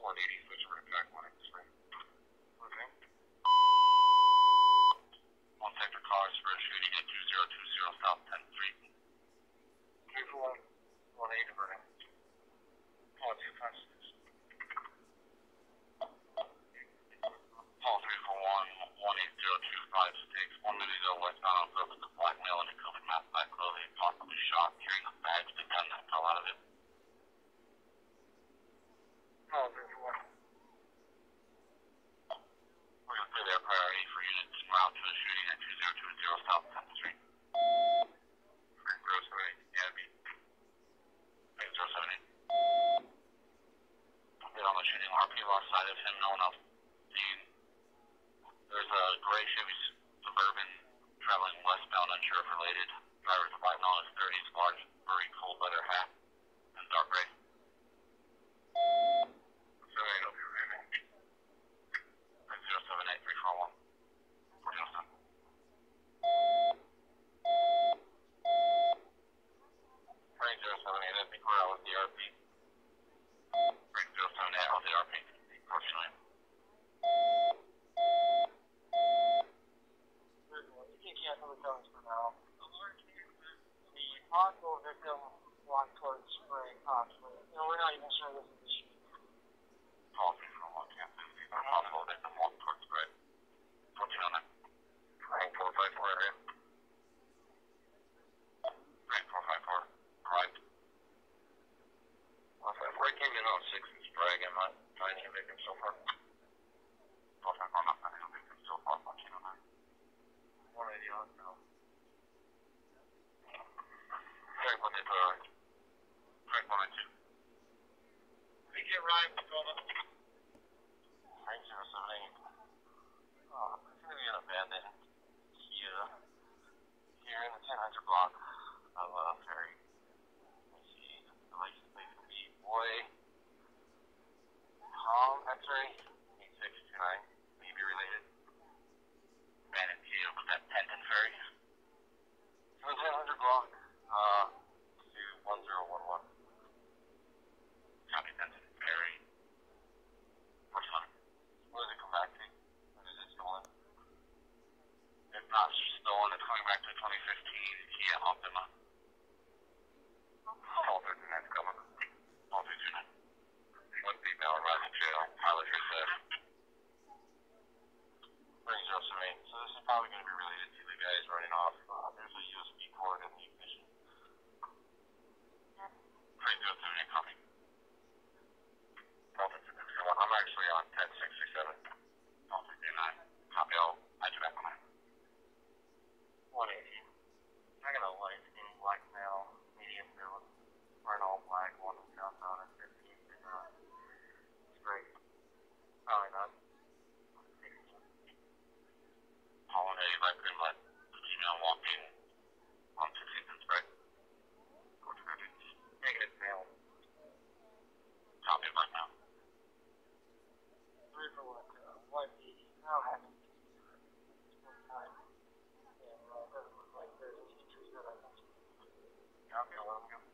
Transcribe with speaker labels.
Speaker 1: 180, switch for impact 183. Okay. One sector cars for a shooting at 2020 South 10th Street. 341, 180 burning. Paul 256. Paul 341, 18025 takes 1 minute to go westbound on purpose of blackmail and covered mask by clothing, possibly shot, carrying a badge, the gun that fell out of it. Paul 341. We're going to clear their priority for units en route to the shooting at 2020 South 10th Street. Frank 078, Gabby. Frank 078. Get on the shooting. RP lost sight of him. No one else seen. There's a gray Chevy Suburban traveling westbound, unsure if related. Driver's a white on his 30s, large, furry, cold leather hat, and dark gray. 78, I'll be removing. 078 341. 407. Frank 078, I think we're out with the RP. Frank 078 out with the RP. 49.
Speaker 2: You can cancel the codes for now. The possible victim walked towards spring, possibly. We're not even sure this is the shooting.
Speaker 1: Call 341, cancel. Possible victim walk towards spring. 1409. Frank 454 area. Frank 454. Arrived. 154 came in on 6 in Sprague. I'm not finding a victim so far. 454, not finding a victim so far. 1409. 180 on now. Frank 182. Frank 192. Did he get Ryan Tacoma? Frank 078. It's going to be an abandoned Kia here in the 1000 block of Ferry. Let me see. The license plate is going to be Boy Tom X-ray 8629. Maybe related. Abandoned Kia was at Penton Ferry. It was 1000 block to 1011. Copy Penton Ferry. What's on? What does it come back to? When is it stolen? If not stolen, it's coming back to 2015 Kia Optima. All 39's coming. All 229. One female arrived at jail. Pilot reset. Bring 078. So this is probably going to be related to the guys running off. There's a USB cord in the ignition. Bring 078 copy. I'm actually on 10667. 169. Copy all. I do that one. 180. I got a light skin black male, medium build, wearing all black, one southbound at 15. It's great. Probably not. 16. Holiday, light green light. Female walking on 16th and Sprague. Negative male. Copy black male.
Speaker 2: 3 for 180. Now having time. And it doesn't look like there's any trees that I can see.
Speaker 1: Copy, 11.